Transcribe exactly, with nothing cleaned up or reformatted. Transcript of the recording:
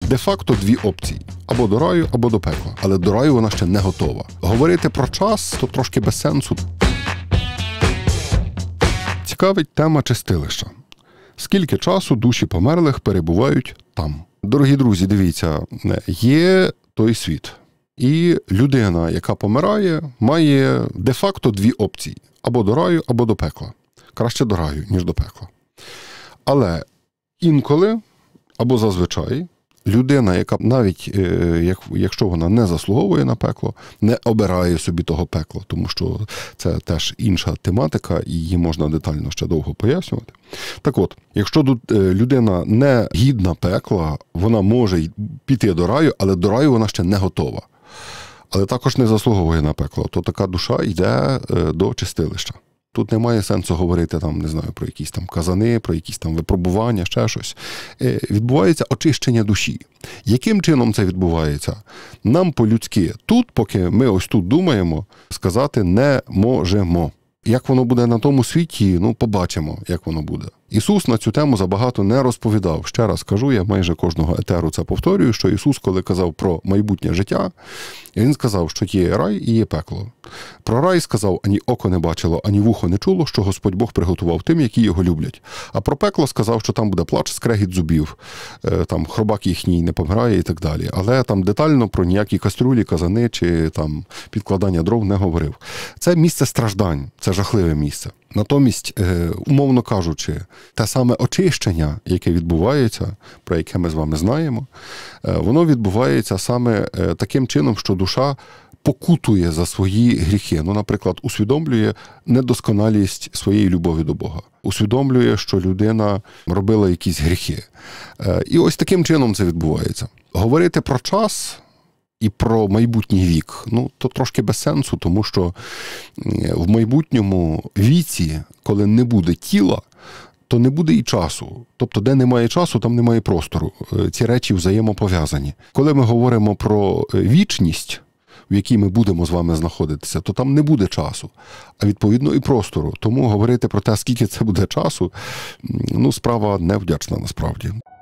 Де-факто дві опції. Або до раю, або до пекла. Але до раю вона ще не готова. Говорити про час – то трошки без сенсу. Цікавить тема чистилища. Скільки часу душі померлих перебувають там? Дорогі друзі, дивіться, є той світ. І людина, яка помирає, має де-факто дві опції. Або до раю, або до пекла. Краще до раю, ніж до пекла. Але інколи, або зазвичай, людина, яка навіть, якщо вона не заслуговує на пекло, не обирає собі того пекла, тому що це теж інша тематика, і її можна детально ще довго пояснювати. Так от, якщо людина не гідна пекла, вона може піти до раю, але до раю вона ще не готова. Але також не заслуговує на пекло, то така душа йде до чистилища. Тут немає сенсу говорити там, не знаю, про якісь там казани, про якісь там випробування, ще щось. Відбувається очищення душі. Яким чином це відбувається? Нам по-людськи тут, поки ми ось тут думаємо, сказати не можемо. Як воно буде на тому світі, ну, побачимо, як воно буде. Ісус на цю тему забагато не розповідав. Ще раз кажу, я майже кожного етеру це повторюю, що Ісус, коли казав про майбутнє життя, Він сказав, що є рай і є пекло. Про рай сказав, ані око не бачило, ані вухо не чуло, що Господь Бог приготував тим, які його люблять. А про пекло сказав, що там буде плач, скрегіт зубів, там хробак їхній не помирає і так далі. Але там детально про ніякі каструлі, казани чи там підкладання дров не говорив. Це місце страждань, це жахливе місце. Натомість, умовно кажучи, те саме очищення, яке відбувається, про яке ми з вами знаємо, воно відбувається саме таким чином, що душа покутує за свої гріхи. Ну, наприклад, усвідомлює недосконалість своєї любові до Бога. Усвідомлює, що людина робила якісь гріхи. І ось таким чином це відбувається. Говорити про час і про майбутній вік, ну, то трошки без сенсу, тому що в майбутньому віці, коли не буде тіла, то не буде і часу. Тобто, де немає часу, там немає простору. Ці речі взаємопов'язані. Коли ми говоримо про вічність, в якій ми будемо з вами знаходитися, то там не буде часу, а відповідно і простору. Тому говорити про те, скільки це буде часу, ну, справа невдячна насправді.